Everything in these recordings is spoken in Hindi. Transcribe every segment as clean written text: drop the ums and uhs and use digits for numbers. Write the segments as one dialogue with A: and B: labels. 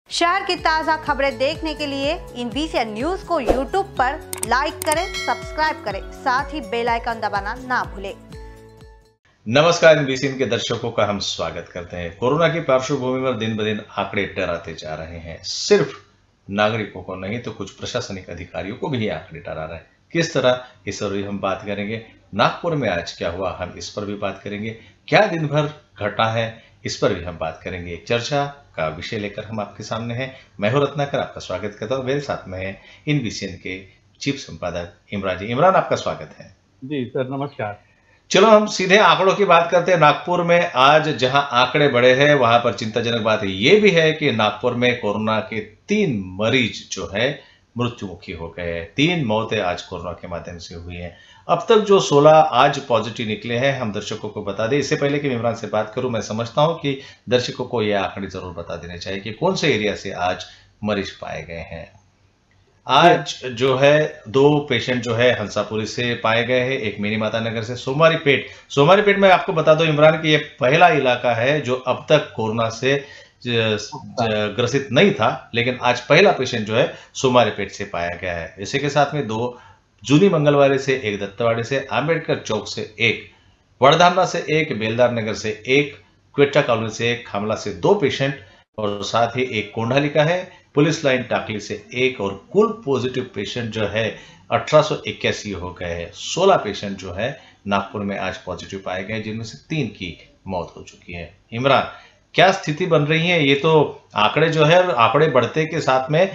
A: शहर की ताज़ा खबरें देखने के लिए इन VCN न्यूज़ को YouTube पर लाइक करें, सब्सक्राइब करें, साथ ही बेल आइकन दबाना ना भूलें।
B: नमस्कार, VCN के दर्शकों का हम स्वागत करते हैं। कोरोना की पार्श्वभूमि पर दिन ब दिन आंकड़े डराते जा रहे हैं। सिर्फ नागरिकों को नहीं तो कुछ प्रशासनिक अधिकारियों को भी आंकड़े डरा रहे हैं। किस तरह, इस पर भी हम बात करेंगे। नागपुर में आज क्या हुआ, हम इस पर भी बात करेंगे। क्या दिन भर घटा है, इस पर भी हम बात करेंगे। चर्चा का विषय लेकर हम आपके सामने हैं। मैं हूं रत्नाकर, आपका स्वागत करता हूं। मेरे साथ में है इन VCN के चीफ संपादक इमरान जी। इमरान, आपका स्वागत है।
C: जी सर, नमस्कार।
B: चलो हम सीधे आंकड़ों की बात करते हैं। नागपुर में आज जहां आंकड़े बढ़े हैं वहां पर चिंताजनक बात ये भी है कि नागपुर में कोरोना के 3 मरीज जो है मृत्युमुखी हो गए हैं। 3 मौतें आज कोरोना के माध्यम से हुई हैं। अब तक जो 16 आज पॉजिटिव निकले हैं, हम दर्शकों को बता दें। इससे पहले कि इमरान से बात करूं, मैं समझता हूं कि दर्शकों को यह आंकड़े जरूर बता देने चाहिए कि कौन से एरिया से आज मरीज पाए गए हैं। आज जो है 2 पेशेंट जो है हंसापुरी से पाए गए हैं, एक मिनी माता नगर से। सोमारीपेट में आपको बता दो इमरान कि ये पहला इलाका है जो अब तक कोरोना से ग्रसित नहीं था, लेकिन आज पहला पेशेंट जो है सोमारीपेट से पाया गया है। इसी के साथ में 2 जूनी मंगलवारी से, एक दत्तवाड़ी से, आंबेडकर चौक से 1, वड़धामला से 1, बेलदार नगर से 1, क्वेटा कॉलोनी से 1, खामला से 2 पेशेंट और साथ ही एक कोंडाली का है, पुलिस लाइन टाकली से 1 और कुल पॉजिटिव पेशेंट जो है 1881 हो गए हैं। 16 पेशेंट जो है नागपुर में आज पॉजिटिव पाए गए, जिनमें से 3 की मौत हो चुकी है। इमरान, क्या स्थिति बन रही है? ये तो आंकड़े जो है, आंकड़े बढ़ते के साथ में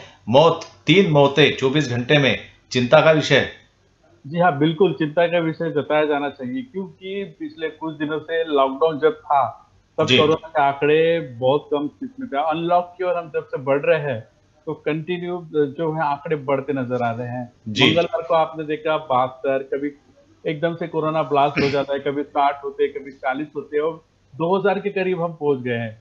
B: 3 मौतें 24 घंटे में, चिंता का विषय।
C: जी हाँ, बिल्कुल चिंता का विषय बताया जाना चाहिए, क्योंकि पिछले कुछ दिनों से लॉकडाउन जब था तब कोरोना के आंकड़े बहुत कम स्थिति में थे। अनलॉक की ओर हम जब से बढ़ रहे हैं तो कंटिन्यू जो है आंकड़े बढ़ते नजर आ रहे हैं। मंगलवार को आपने देखा 72, कभी एकदम से कोरोना ब्लास्ट हो जाता है, कभी 60 होते, कभी 40 होते, और 2000 के करीब हम पहुंच गए हैं।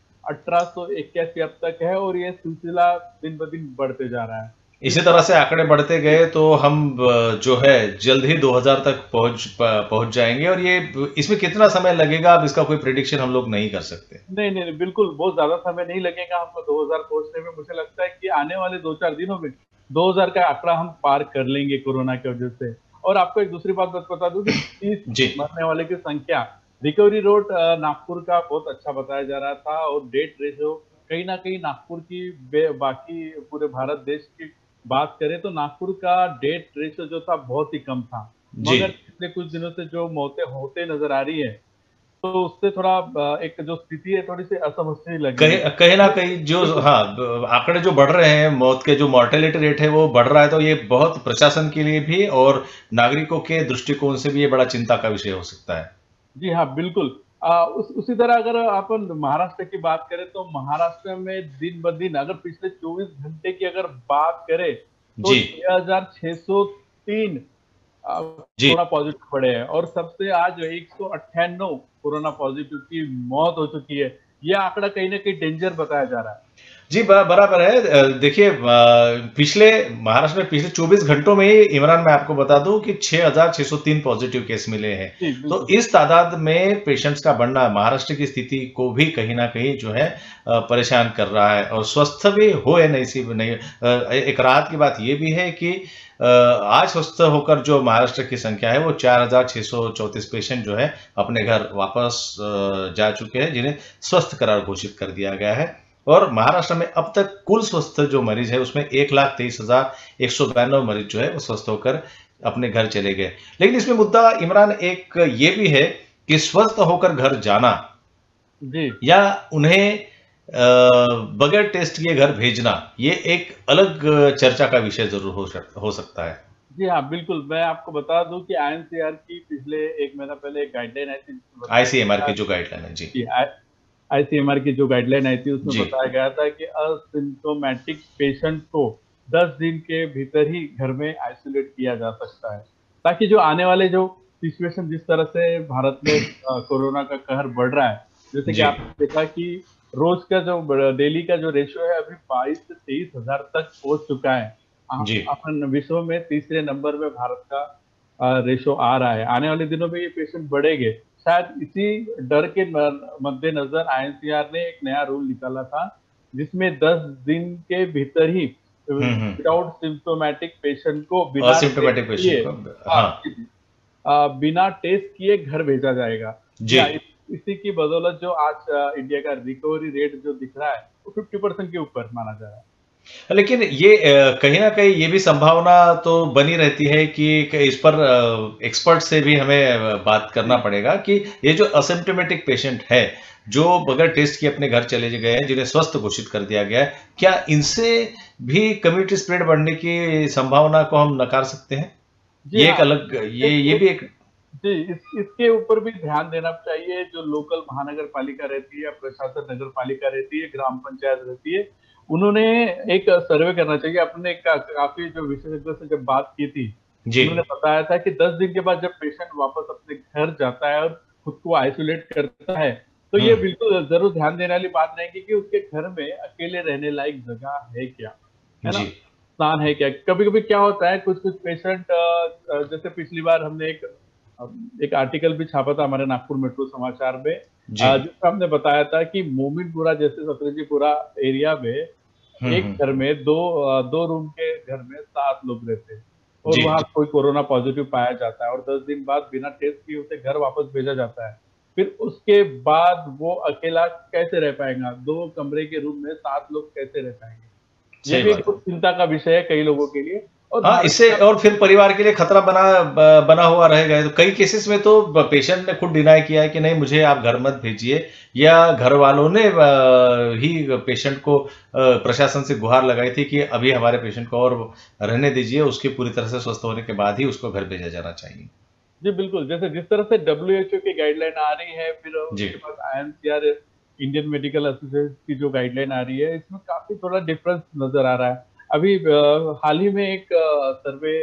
C: 1881 अब तक है और ये सिलसिला दिन ब दिन बढ़ते जा रहा है।
B: इसी तरह से आंकड़े बढ़ते गए तो हम जो है जल्द ही 2000 तक पहुंच जाएंगे। और ये इसमें कितना समय लगेगा, अब इसका कोई प्रेडिक्शन हम लोग नहीं कर सकते।
C: नहीं, बिल्कुल बहुत ज्यादा समय नहीं लगेगा हमको 2000 पहुंचने में। मुझे लगता है कि आने वाले 2-4 दिनों में 2000 का आंकड़ा हम पार कर लेंगे कोरोना की वजह से। और आपको एक दूसरी बात बता दूं कि 30 मरने वाले की संख्या, रिकवरी रेट नागपुर का बहुत अच्छा बताया जा रहा था, और डेथ रेशियो कहीं ना कहीं नागपुर की बाकी पूरे भारत देश की बात करें तो नागपुर का डेथ रेशियो जो था बहुत ही कम था। मगर पिछले कुछ दिनों से जो मौतें होते नजर आ रही है तो उससे थोड़ा एक जो स्थिति है थोड़ी सी असमझ लगी।
B: कहीं ना कहीं जो आंकड़े जो बढ़ रहे हैं, मौत के जो मॉर्टेलिटी रेट है वो बढ़ रहा है, तो ये बहुत प्रशासन के लिए भी और नागरिकों के दृष्टिकोण से भी ये बड़ा चिंता का विषय हो सकता है।
C: जी हाँ, बिल्कुल। उसी तरह अगर अपन महाराष्ट्र की बात करें तो महाराष्ट्र में दिन ब दिन अगर पिछले 24 घंटे की अगर बात करें तो 6603 कोरोना पॉजिटिव पड़े हैं, और सबसे आज 198 कोरोना पॉजिटिव की मौत हो चुकी है। यह आंकड़ा कहीं ना कहीं डेंजर बताया जा रहा है।
B: जी बराबर है। देखिए, महाराष्ट्र में पिछले 24 घंटों में ही इमरान, मैं आपको बता दूं कि 6603 पॉजिटिव केस मिले हैं। तो इस तादाद में पेशेंट्स का बढ़ना महाराष्ट्र की स्थिति को भी कहीं ना कहीं जो है परेशान कर रहा है। और स्वस्थ भी हो या नहीं, एक राहत की बात यह भी है कि आज स्वस्थ होकर जो महाराष्ट्र की संख्या है वो 4634 पेशेंट जो है अपने घर वापस जा चुके हैं, जिन्हें स्वस्थ करार घोषित कर दिया गया है। और महाराष्ट्र में अब तक कुल स्वस्थ जो मरीज है उसमें 1,23,192 मरीज जो है वो स्वस्थ होकर अपने घर चले गए। लेकिन इसमें मुद्दा इमरान एक ये भी है कि स्वस्थ होकर घर जाना या उन्हें बगैर टेस्ट किए घर भेजना, ये एक अलग चर्चा का विषय जरूर हो सकता है।
C: जी हाँ, बिल्कुल। मैं आपको बता दूं कि INCR की पिछले 1 महीना पहले एक गाइडलाइन आई थी।
B: ICMR की जो गाइडलाइन है, जी
C: ICMR की जो गाइडलाइन आई थी उसमें बताया गया था कि असिम्प्टोमेटिक पेशेंट को 10 दिन के भीतर ही घर में आइसोलेट किया जा सकता है, ताकि जो आने वाले जो सिचुएशन जिस तरह से भारत में कोरोना का कहर बढ़ रहा है, जैसे कि आपने देखा कि रोज का जो डेली का जो रेशियो है अभी 22 से 23 हजार तक पहुंच चुका है। अपन विश्व में तीसरे नंबर में भारत का रेशियो आ रहा है। आने वाले दिनों में ये पेशेंट बढ़ेंगे। शायद इसी डर के मद्देनजर INCR ने एक नया रूल निकाला था जिसमें 10 दिन के भीतर ही विदाउट सिम्टोमेटिक पेशेंट को बिना
B: असिम्प्टोमेटिक
C: टेस्ट किए,
B: पेशेंट को,
C: हाँ,
B: हाँ
C: बिना टेस्ट किए घर भेजा जाएगा।
B: जी।
C: इसी की बदौलत जो आज इंडिया का रिकवरी रेट जो दिख रहा है वो 50% के ऊपर माना जा रहा है।
B: लेकिन ये कहीं ना कहीं ये भी संभावना तो बनी रहती है कि इस पर एक्सपर्ट से भी हमें बात करना पड़ेगा कि ये जो असिम्प्टोमेटिक पेशेंट है, जो बगैर टेस्ट के अपने घर चले गए हैं, जिन्हें स्वस्थ घोषित कर दिया गया है, क्या इनसे भी कम्युनिटी स्प्रेड बढ़ने की संभावना को हम नकार सकते हैं?
C: जी
B: ये
C: हाँ,
B: एक अलग ये भी एक
C: जी, इसके ऊपर भी ध्यान देना चाहिए। जो लोकल महानगर पालिका रहती है या प्रशासन नगर पालिका रहती है, ग्राम पंचायत रहती है, उन्होंने एक सर्वे करना चाहिए। अपने काफी जो विशेषज्ञों से जब बात की थी,
B: जी
C: उन्होंने बताया था कि 10 दिन के बाद जब पेशेंट वापस अपने घर जाता है और खुद को आइसोलेट करता है, तो ये बिल्कुल जरूर ध्यान देने वाली बात रहेगी कि उसके घर में अकेले रहने लायक जगह है क्या, है ना?
B: जी
C: स्थान है क्या? कभी-कभी क्या होता है, कुछ-कुछ पेशेंट जैसे पिछली बार हमने एक आर्टिकल भी छापा था हमारे नागपुर मेट्रो समाचार में,
B: जी
C: जिसमें हमने बताया था कि मोमिनपुरा जैसे सतरजीपुरा एरिया में एक घर में दो रूम के घर में 7 लोग रहते हैं और
B: जी
C: वहाँ
B: जी
C: कोई कोरोना पॉजिटिव पाया जाता है और 10 दिन बाद बिना टेस्ट किए उसे घर वापस भेजा जाता है। फिर उसके बाद वो अकेला कैसे रह पाएगा? 2 कमरे के रूम में 7 लोग कैसे रह पाएंगे? ये
B: सही
C: भी एक
B: बात है।
C: बहुत चिंता का विषय है कई लोगों के लिए। और
B: हाँ,
C: भारत
B: इससे
C: का
B: और फिर परिवार के लिए खतरा बना हुआ रहेगा। तो कई केसेस में तो पेशेंट ने खुद डिनाई किया है कि नहीं, मुझे आप घर मत भेजिए, या घर वालों ने ही पेशेंट को प्रशासन से गुहार लगाई थी कि अभी हमारे पेशेंट को और रहने दीजिए, उसके पूरी तरह से स्वस्थ होने के बाद ही उसको घर भेजा जाना चाहिए।
C: जी, बिल्कुल। जैसे जिस तरह से डब्ल्यूएचओ की गाइडलाइन आ रही है, फिर
B: जी
C: उसके बाद आईएनसीआर इंडियन मेडिकल एसोसिएशन की जो गाइडलाइन आ रही है, इसमें काफ़ी थोड़ा डिफरेंस नज़र आ रहा है। अभी हाल ही में एक सर्वे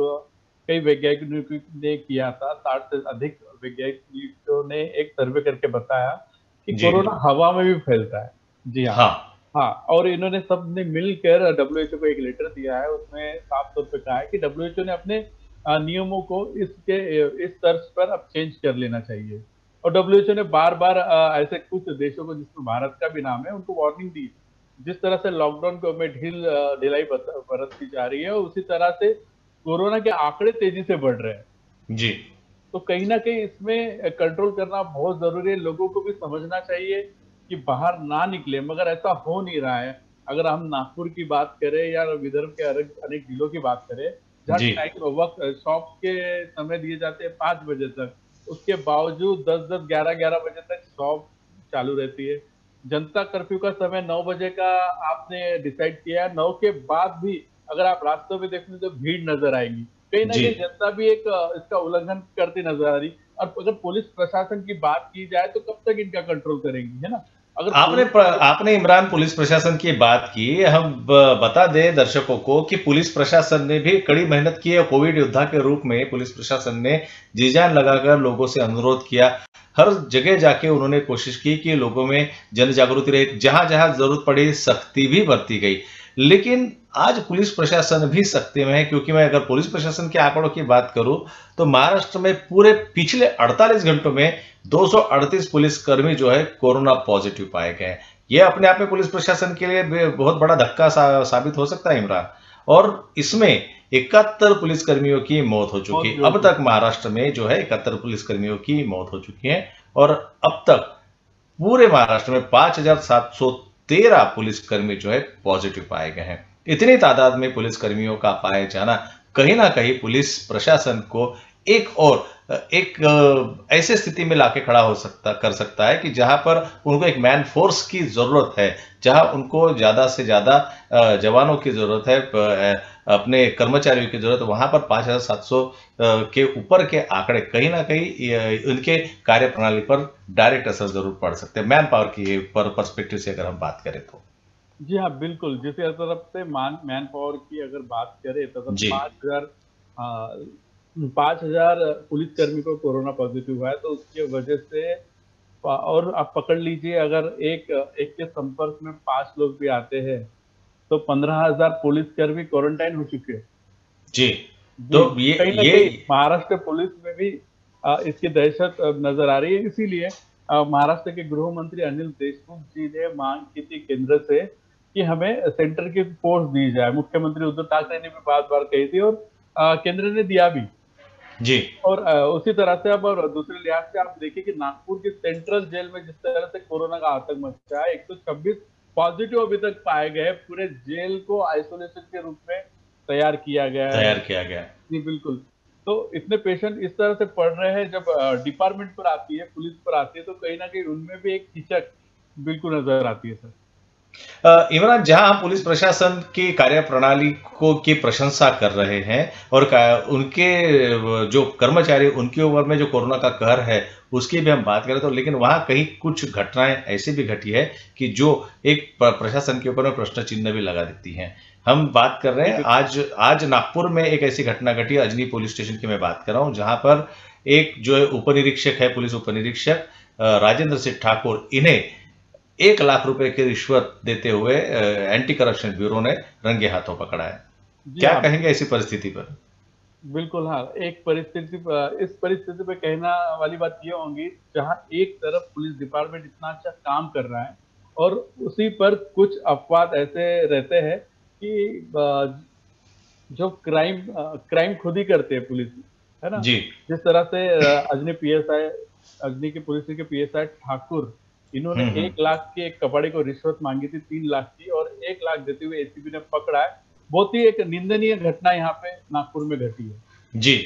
C: कई वैज्ञानिकों ने किया था, 60 से अधिक वैज्ञानिकों ने एक सर्वे करके बताया कि
B: जी
C: कोरोना हवा में भी फैलता है। जी हाँ।
B: हाँ
C: हाँ, और इन्होंने सबने मिलकर डब्ल्यूएचओ को एक लेटर दिया है, उसमें साफ तौर पे कहा है कि डब्ल्यूएचओ ने अपने नियमों को इस तर्ज पर अब चेंज कर लेना चाहिए। और डब्ल्यूएचओ ने बार-बार ऐसे कुछ देशों को जिसमें भारत का भी नाम है, उनको वार्निंग दी। जिस तरह से लॉकडाउन को में ढिलाई बरतती जा रही है, उसी तरह से कोरोना के आंकड़े तेजी से बढ़ रहे हैं।
B: जी
C: तो कहीं न कहीं इसमें कंट्रोल करना बहुत ज़रूरी है। लोगों को भी समझना चाहिए कि बाहर ना निकलें, मगर ऐसा हो नहीं रहा है। अगर हम नागपुर की बात करें या विदर्भ के अनेक जिलों की बात करें, जहाँ
B: जी
C: टाइम वक़्त शॉप के समय दिए जाते हैं 5 बजे तक, उसके बावजूद 10-10, 11-11 बजे तक शॉप चालू रहती है। जनता कर्फ्यू का समय 9 बजे का आपने डिसाइड किया है, 9 के बाद भी अगर आप रास्तों में देखेंगे तो भीड़ नज़र आएगी। कहीं न
B: जी
C: कहीं जनता भी एक इसका उल्लंघन करती नज़र आ रही। और अगर पुलिस प्रशासन की बात की जाए तो कब तक इनका कंट्रोल करेंगी, है ना? अगर पुलिस
B: आपने इमरान पुलिस प्रशासन की बात की। हम बता दें दर्शकों को कि पुलिस प्रशासन ने भी कड़ी मेहनत की है। कोविड योद्धा के रूप में पुलिस प्रशासन ने जी जान लगाकर लोगों से अनुरोध किया। हर जगह जाके उन्होंने कोशिश की कि लोगों में जन जागृति रहे। जहां जहां जरूरत पड़ी सख्ती भी बरती गई। लेकिन आज पुलिस प्रशासन भी सख्ती में है, क्योंकि मैं अगर पुलिस प्रशासन के आंकड़ों की बात करूं तो महाराष्ट्र में पूरे पिछले 48 घंटों में 238 पुलिसकर्मी जो है कोरोना पॉजिटिव पाए गए हैं। यह अपने आप में पुलिस प्रशासन के लिए बहुत बड़ा धक्का साबित हो सकता है इमरान। और इसमें 71 पुलिसकर्मियों की मौत हो चुकी है। अब तक महाराष्ट्र में जो है 71 पुलिसकर्मियों की मौत हो चुकी है। और अब तक पूरे महाराष्ट्र में 5,713 पुलिसकर्मी जो है पॉजिटिव पाए गए हैं। इतनी तादाद में पुलिसकर्मियों का पाए जाना कहीं ना कहीं पुलिस प्रशासन को एक ऐसे स्थिति में लाके खड़ा कर सकता है कि जहां पर उनको एक मैन फोर्स की जरूरत है, जहां उनको ज्यादा से ज्यादा जवानों की जरूरत है, अपने कर्मचारियों की जरूरत है, वहां पर 5,700 के ऊपर के आंकड़े कहीं ना कहीं उनके कार्य प्रणाली पर डायरेक्ट असर जरूर पड़ सकते हैं, मैन पावर की पर्सपेक्टिव से अगर हम बात करें तो।
C: जी हाँ, बिल्कुल। जिस तरफ से मैन पावर की अगर बात करें तो
B: जी
C: 5,000 पुलिसकर्मी को कोरोना पॉजिटिव हुआ है, तो उसकी वजह से और आप पकड़ लीजिए, अगर एक के संपर्क में 5 लोग भी आते हैं तो 15,000 पुलिसकर्मी क्वारंटाइन हो चुके हैं।
B: जी
C: जी,
B: तो
C: कहीं न कहीं महाराष्ट्र पुलिस में भी इसकी दहशत नज़र आ रही है। इसीलिए महाराष्ट्र के गृह मंत्री अनिल देशमुख जी ने मांग की थी केंद्र से कि हमें सेंटर की फोर्स दी जाए। मुख्यमंत्री उद्धव ठाकरे ने भी बार बार कही थी और केंद्र ने दिया भी।
B: जी।
C: और उसी तरह से अब और दूसरे लिहाज से आप देखिए कि नागपुर की सेंट्रल जेल में जिस तरह से कोरोना का आतंक मचा है, 126 पॉजिटिव अभी तक पाए गए। पूरे जेल को आइसोलेशन के रूप में तैयार किया गया है।
B: तैयार किया गया।
C: जी बिल्कुल। तो इतने पेशेंट इस तरह से पड़ रहे हैं, जब डिपार्टमेंट पर आती है, पुलिस पर आती है, तो कहीं ना कहीं उनमें भी एक हिचक बिल्कुल नजर आती है सर।
B: इमरान, जहां हम पुलिस प्रशासन की कार्यप्रणाली को की प्रशंसा कर रहे हैं और उनके जो कर्मचारी उनके ऊपर में जो कोरोना का कहर है उसकी भी हम बात करें तो, लेकिन वहां कहीं कुछ घटनाएं ऐसी भी घटी है कि जो एक प्रशासन के ऊपर में प्रश्न चिन्ह भी लगा देती हैं। हम बात कर रहे हैं आज नागपुर में एक ऐसी घटना घटी, अजनी पुलिस स्टेशन की मैं बात कर रहा हूं, जहां पर एक जो उपनिरीक्षक है, पुलिस उपनिरीक्षक राजेंद्र सिंह ठाकुर, इन्हें 1 लाख रुपए की रिश्वत देते हुए एंटी करप्शन ब्यूरो ने रंगे हाथों पकड़ा है। क्या
C: हाँ,
B: कहेंगे ऐसी परिस्थिति पर?
C: बिल्कुल हाँ। एक परिस्थिति इस परिस्थिति पे कहना वाली बात ये होगी, जहां एक तरफ पुलिस डिपार्टमेंट इतना अच्छा काम कर रहा है और उसी पर कुछ अपवाद ऐसे रहते हैं कि जो क्राइम खुद ही करते हैं पुलिस, है ना।
B: जी।
C: जिस तरह से अजनी की पुलिस के पीएसआई ठाकुर, इन्होंने
B: हम्म।
C: 1 लाख की एक कबाड़ी को रिश्वत मांगी थी, 3 लाख की, और 1 लाख देते हुए एसीबी ने पकड़ा है। बहुत ही एक निंदनीय घटना यहाँ पे नागपुर में घटी है।
B: जी।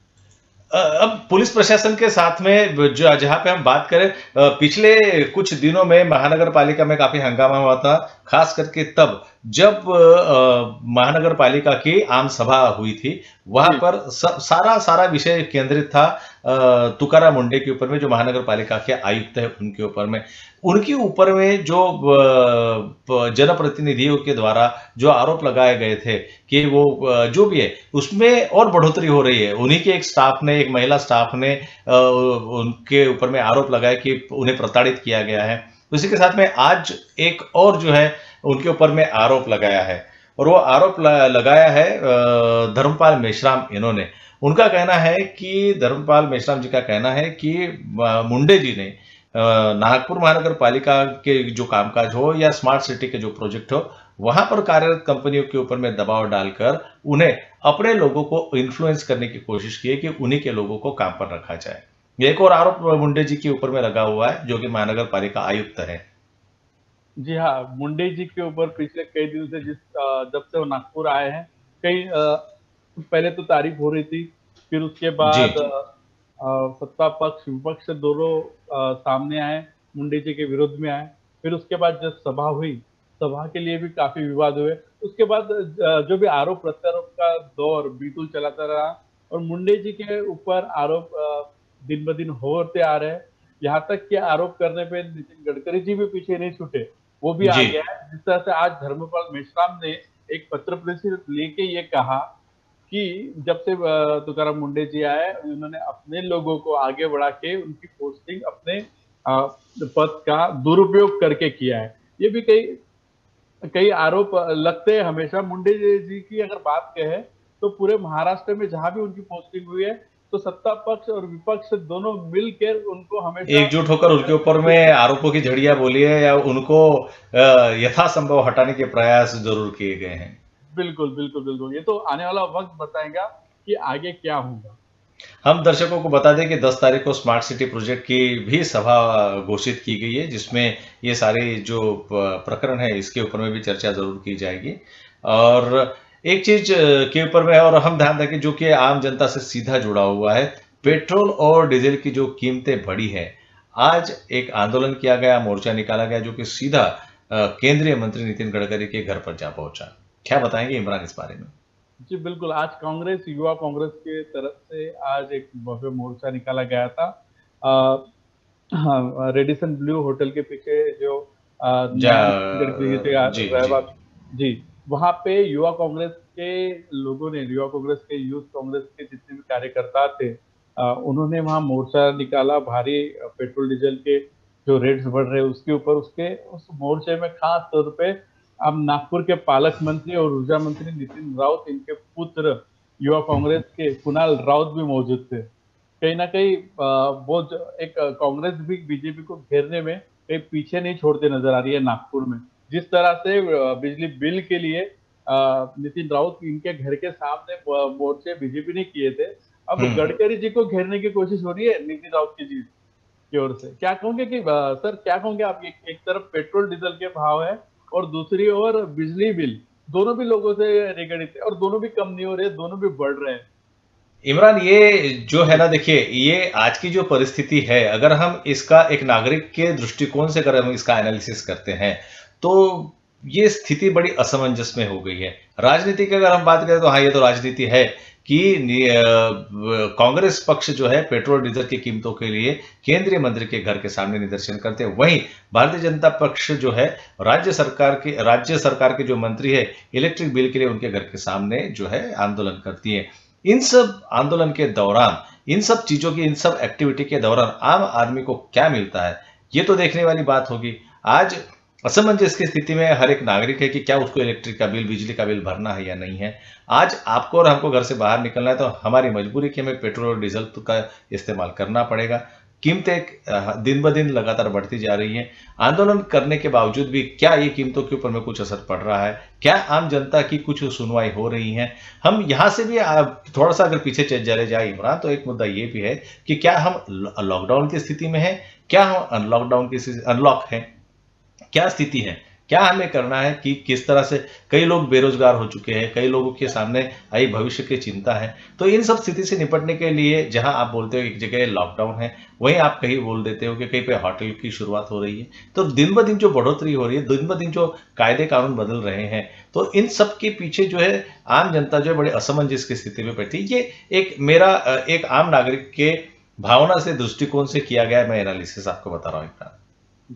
B: अब पुलिस प्रशासन के साथ में जो जहां पे हम बात करें, पिछले कुछ दिनों में महानगर पालिका में काफी हंगामा हुआ था, खास करके तब जब महानगर पालिका की आम सभा हुई थी। वहां पर सारा विषय केंद्रित था तुकाराम मुंडे के ऊपर में, जो महानगर पालिका के आयुक्त है उनके ऊपर में। उनके ऊपर में जो जनप्रतिनिधियों के द्वारा जो आरोप लगाए गए थे कि वो जो भी है उसमें और बढ़ोतरी हो रही है। उन्हीं के एक महिला स्टाफ ने उनके ऊपर में आरोप लगाया कि उन्हें प्रताड़ित किया गया है। उसी के साथ में आज एक और जो है उनके ऊपर में आरोप लगाया है, और वो आरोप लगाया है धर्मपाल मेश्राम। इन्होंने उनका कहना है कि धर्मपाल मेश्राम जी का कहना है कि मुंडे जी ने नागपुर महानगर पालिका के जो कामकाज हो या स्मार्ट सिटी के जो प्रोजेक्ट हो, वहां पर कार्यरत कंपनियों के ऊपर में दबाव डालकर उन्हें अपने लोगों को इन्फ्लुएंस करने की कोशिश की है कि उन्हीं के लोगों को काम पर रखा जाए। एक और आरोप मुंडे जी के ऊपर में लगा हुआ है, जो कि महानगर पालिका आयुक्त है।
C: जी हाँ, मुंडे जी के ऊपर पिछले कई दिनों से जब से वो नागपुर आए हैं, कई पहले तो तारीफ हो रही थी, फिर उसके बाद सत्ता पक्ष विपक्ष से दोनों सामने आए, मुंडे जी के विरोध में आए। फिर उसके बाद जब सभा हुई, सभा के लिए भी काफी विवाद हुए। उसके बाद जो भी आरोप प्रत्यारोप का दौर बिल्कुल चलाता रहा, और मुंडे जी के ऊपर आरोप दिन ब दिन होते आ रहे हैं। यहाँ तक कि आरोप करने पे नितिन गडकरी जी भी पीछे नहीं छूटे, वो भी आ गया है। जिस तरह से आज धर्मपाल मेश्राम ने एक पत्र परिषद लेके ये कहा कि जब से तुकाराम मुंडे जी आए, उन्होंने अपने लोगों को आगे बढ़ा के उनकी पोस्टिंग अपने पद का दुरुपयोग करके किया है। ये भी कई आरोप लगते हैं हमेशा। मुंडे जी की अगर बात कहें तो पूरे महाराष्ट्र में जहां भी उनकी पोस्टिंग हुई है, तो सत्ता पक्ष और विपक्ष दोनों मिलकर उनको हमेशा
B: एकजुट होकर उनके ऊपर में आरोपों की झड़ियां बोली है या उनको यथासंभव हटाने के प्रयास जरूर किए गए हैं।
C: बिल्कुल बिल्कुल बिल्कुल। ये तो आने वाला वक्त बताएगा कि आगे क्या होगा।
B: हम दर्शकों को बता दें कि 10 तारीख को स्मार्ट सिटी प्रोजेक्ट की भी सभा घोषित की गई है, जिसमें ये सारे जो प्रकरण है इसके ऊपर में भी चर्चा जरूर की जाएगी। और एक चीज के ऊपर में और हम ध्यान दें जो कि आम जनता से सीधा जुड़ा हुआ है, पेट्रोल और डीजल की जो कीमतें बढ़ी है। आज एक आंदोलन किया गया, मोर्चा निकाला गया, जो कि सीधा केंद्रीय मंत्री नितिन गडकरी के घर पर जा पहुंचा। क्या बताएंगे इमरान इस बारे में?
C: जी बिल्कुल। आज कांग्रेस, युवा कांग्रेस के तरफ से आज एक भव्य मोर्चा निकाला गया था। हाँ, रेडिसन ब्लू होटल के पीछे जो जी, वहां पे युवा कांग्रेस के लोगों ने, युवा कांग्रेस के, यूथ कांग्रेस के जितने भी कार्यकर्ता थे, उन्होंने वहां मोर्चा निकाला। भारी पेट्रोल डीजल के जो रेट्स बढ़ रहे उसके ऊपर, उस मोर्चे में खास तौर पे अब नागपुर के पालक मंत्री और ऊर्जा मंत्री नितिन राउत, इनके पुत्र युवा कांग्रेस के कुणाल राउत भी मौजूद थे। कहीं ना कहीं बहुत एक कांग्रेस भी बीजेपी को घेरने में कहीं पीछे नहीं छोड़ते नजर आ रही है नागपुर में। जिस तरह से बिजली बिल के लिए नितिन राउत इनके घर के सामने मोर्चे बीजेपी ने किए थे, अब गडकरी जी को घेरने की कोशिश हो रही है नितिन राउत की ओर से। क्या कहोगे कि सर, क्या कहोगे आप? एक तरफ पेट्रोल डीजल के भाव है और दूसरी ओर बिजली बिल, दोनों भी लोगों से निगड़ित है और दोनों भी कम नहीं हो रहे, दोनों भी बढ़ रहे हैं।
B: इमरान, ये जो है ना, देखिए, ये आज की जो परिस्थिति है, अगर हम इसका एक नागरिक के दृष्टिकोण से अगर हम इसका एनालिसिस करते हैं तो ये स्थिति बड़ी असमंजस में हो गई है। राजनीति की अगर हम बात करें तो हाँ, ये तो राजनीति है कि कांग्रेस पक्ष जो है पेट्रोल डीजल की कीमतों के लिए केंद्रीय मंत्री के घर के सामने निदर्शन करते हैं, वहीं भारतीय जनता पक्ष जो है राज्य सरकार के जो मंत्री है इलेक्ट्रिक बिल के लिए उनके घर के सामने जो है आंदोलन करती है। इन सब आंदोलन के दौरान, इन सब चीजों की, इन सब एक्टिविटी के दौरान आम आदमी को क्या मिलता है, ये तो देखने वाली बात होगी। आज असमंजस की स्थिति में हर एक नागरिक है कि क्या उसको इलेक्ट्रिक का बिल, बिजली का बिल भरना है या नहीं है। आज आपको और हमको घर से बाहर निकलना है तो हमारी मजबूरी कि हमें पेट्रोल और डीजल का इस्तेमाल करना पड़ेगा। कीमतें दिन ब दिन लगातार बढ़ती जा रही हैं। आंदोलन करने के बावजूद भी क्या ये कीमतों के ऊपर में कुछ असर पड़ रहा है? क्या आम जनता की कुछ सुनवाई हो रही है? हम यहां से भी थोड़ा सा अगर पीछे चले जाए इमरान, तो एक मुद्दा ये भी है कि क्या हम लॉकडाउन की स्थिति में हैं, क्या हम अनलॉक हैं, क्या स्थिति है, क्या हमें करना है, कि किस तरह से कई लोग बेरोजगार हो चुके हैं, कई लोगों के सामने आई भविष्य की चिंता है। तो इन सब स्थिति से निपटने के लिए जहां आप बोलते हो एक जगह लॉकडाउन है, वहीं आप कहीं बोल देते हो कि कहीं पे होटल की शुरुआत हो रही है। तो दिन ब दिन जो बढ़ोतरी हो रही है, दिन ब दिन जो कायदे कानून बदल रहे हैं, तो इन सब के पीछे जो है आम जनता जो है बड़े असमंजस की स्थिति में बैठी। ये एक मेरा एक आम नागरिक के भावना से, दृष्टिकोण से किया गया मैं एनालिसिस आपको बता रहा हूँ।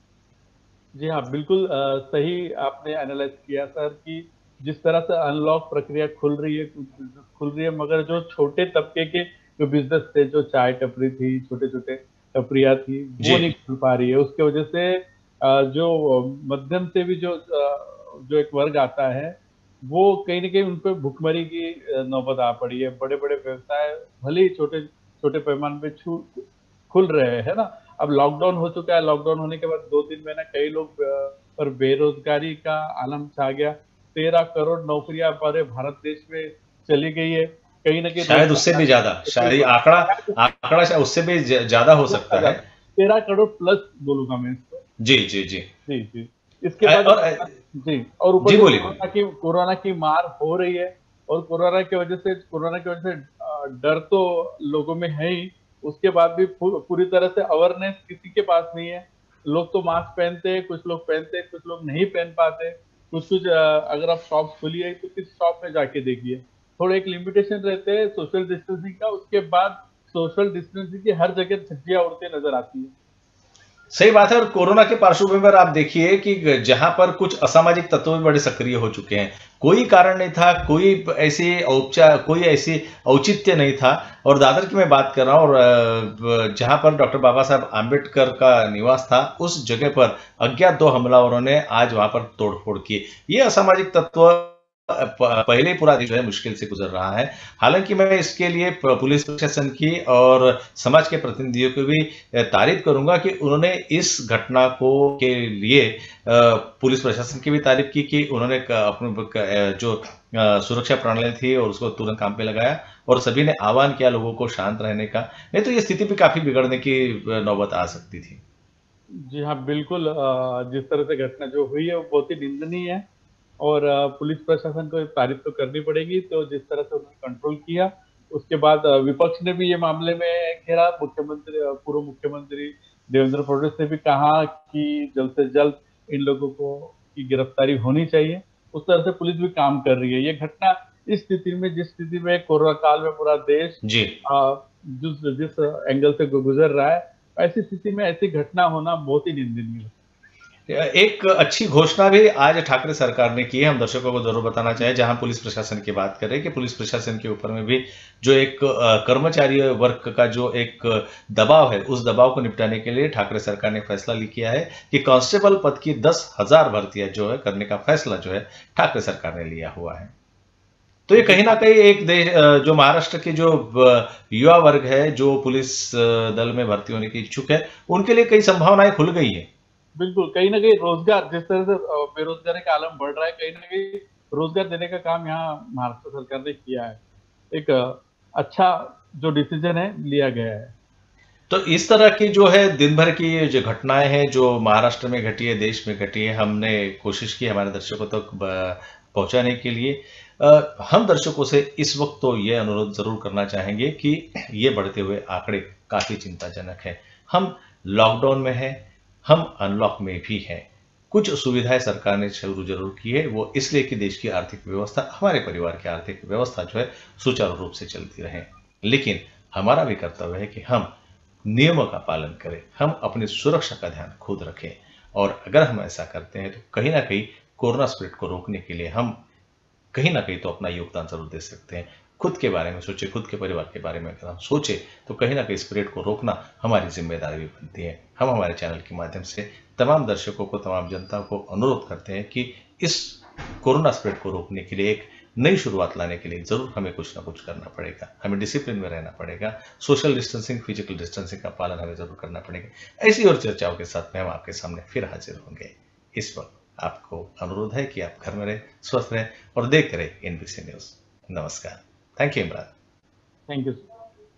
C: जी हाँ, बिल्कुल सही आपने एनालाइज किया सर, कि जिस तरह से अनलॉक प्रक्रिया खुल रही है, मगर जो छोटे तबके के जो बिजनेस थे, जो चाय टपरी थी, छोटे छोटे टपरियाँ थी, वो नहीं खुल पा रही है। उसके वजह से जो मध्यम से भी जो एक वर्ग आता है, वो कहीं ना कहीं उन पर भुखमरी की नौबत आ पड़ी है। बड़े बड़े व्यवसाय भले ही छोटे छोटे पैमाने पे खुल रहे हैं ना। अब लॉकडाउन हो चुका है, लॉकडाउन होने के बाद 2-3 महीना कई लोग पर बेरोजगारी का आलम छा गया। 13 करोड़ नौकरियां पूरे भारत देश में चली गई है। कहीं ना कहीं
B: शायद उससे भी ज्यादा, शायद आंकड़ा शायद उससे भी ज्यादा हो सकता है।
C: 13 करोड़ प्लस बोलूंगा मैं इसको।
B: जी जी जी
C: जी जी। इसके बाद जी, और ऊपर कोरोना की मार हो रही है, और कोरोना की वजह से डर तो लोगों में है ही, उसके बाद भी पूरी तरह से अवेयरनेस किसी के पास नहीं है। लोग तो मास्क पहनते हैं, कुछ लोग पहनते हैं, कुछ लोग नहीं पहन पाते। कुछ अगर आप शॉप खोलिए तो किस शॉप में जाके देखिए, थोड़े एक लिमिटेशन रहते हैं सोशल डिस्टेंसिंग का। उसके बाद सोशल डिस्टेंसिंग की हर जगह छज्जियां उड़ती नजर आती है।
B: सही बात है। और कोरोना के पार्श्वभूमि पर आप देखिए कि जहां पर कुछ असामाजिक तत्व भी बड़े सक्रिय हो चुके हैं, कोई कारण नहीं था, कोई ऐसी औचित्य नहीं था। और दादर की मैं बात कर रहा हूं, और जहां पर डॉक्टर बाबा साहब आंबेडकर का निवास था, उस जगह पर अज्ञात 2 हमलावरों ने आज वहां पर तोड़फोड़ की। ये असामाजिक तत्व पहले पूरा देश जो है मुश्किल से गुजर रहा है। हालांकि मैं इसके लिए पुलिस प्रशासन की और समाज के प्रतिनिधियों की भी तारीफ करूंगा कि उन्होंने इस घटना को के लिए पुलिस प्रशासन की भी तारीफ की कि उन्होंने अपने जो सुरक्षा प्रणाली थी और उसको तुरंत काम पे लगाया, और सभी ने आह्वान किया लोगों को शांत रहने का, नहीं तो ये स्थिति भी काफी बिगड़ने की नौबत आ सकती थी।
C: जी हाँ, बिल्कुल। जिस तरह से घटना जो हुई है वो बहुत ही निंदनीय है, और पुलिस प्रशासन को तारीफ तो करनी पड़ेगी। तो जिस तरह से उन्होंने कंट्रोल किया, उसके बाद विपक्ष ने भी ये मामले में घेरा। पूर्व मुख्यमंत्री देवेंद्र फडणवीस ने भी कहा कि जल्द से जल्द इन लोगों को की गिरफ्तारी होनी चाहिए। उस तरह से पुलिस भी काम कर रही है। ये घटना इस स्थिति में, जिस स्थिति में कोरोना काल में पूरा देश जिस एंगल से गुजर रहा है, ऐसी स्थिति में ऐसी घटना होना बहुत ही निंदनीय है।
B: एक अच्छी घोषणा भी आज ठाकरे सरकार ने की है, हम दर्शकों को जरूर बताना चाहें। जहां पुलिस प्रशासन की बात करें कि पुलिस प्रशासन के ऊपर में भी जो एक कर्मचारी वर्ग का जो एक दबाव है, उस दबाव को निपटाने के लिए ठाकरे सरकार ने फैसला किया है कि कांस्टेबल पद की 10,000 भर्तियां जो है करने का फैसला जो है ठाकरे सरकार ने लिया हुआ है। तो ये कहीं ना कहीं एक देश, जो महाराष्ट्र के जो युवा वर्ग है जो पुलिस दल में भर्ती होने की इच्छुक है, उनके लिए कई संभावनाएं खुल गई है।
C: बिल्कुल, कहीं ना कहीं रोजगार, जिस तरह से बेरोजगारी का आलम बढ़ रहा है, कहीं ना कहीं रोजगार देने का काम यहाँ महाराष्ट्र सरकार ने किया है। एक अच्छा जो डिसीजन है लिया गया है।
B: तो इस तरह की जो है दिन भर की ये जो घटनाएं हैं जो महाराष्ट्र में घटी है, देश में घटी है, हमने कोशिश की हमारे दर्शकों तक पहुंचाने के लिए। हम दर्शकों से इस वक्त तो ये अनुरोध जरूर करना चाहेंगे कि ये बढ़ते हुए आंकड़े काफी चिंताजनक है। हम लॉकडाउन में हैं, हम अनलॉक में भी हैं। कुछ सुविधाएं सरकार ने शुरू जरूर की है, वो इसलिए कि देश की आर्थिक व्यवस्था, हमारे परिवार की आर्थिक व्यवस्था जो है सुचारू रूप से चलती रहे। लेकिन हमारा भी कर्तव्य है कि हम नियमों का पालन करें, हम अपनी सुरक्षा का ध्यान खुद रखें। और अगर हम ऐसा करते हैं तो कहीं ना कहीं कोरोना स्प्रेड को रोकने के लिए हम कहीं ना कहीं तो अपना योगदान जरूर दे सकते हैं। खुद के बारे में सोचे, खुद के परिवार के बारे में अगर हम सोचे तो कहीं ना कहीं स्प्रेड को रोकना हमारी जिम्मेदारी भी बनती है। हम हमारे चैनल के माध्यम से तमाम दर्शकों को, तमाम जनता को अनुरोध करते हैं कि इस कोरोना स्प्रेड को रोकने के लिए एक नई शुरुआत लाने के लिए जरूर हमें कुछ ना कुछ करना पड़ेगा। हमें डिसिप्लिन में रहना पड़ेगा, सोशल डिस्टेंसिंग, फिजिकल डिस्टेंसिंग का पालन हमें जरूर करना पड़ेगा। ऐसी और चर्चाओं के साथ में हम आपके सामने फिर हाजिर होंगे। इस वक्त आपको अनुरोध है कि आप घर में रहें, स्वस्थ रहें और देखते रहें एनबीसी न्यूज। नमस्कार। Thank you Imran.
C: Thank you.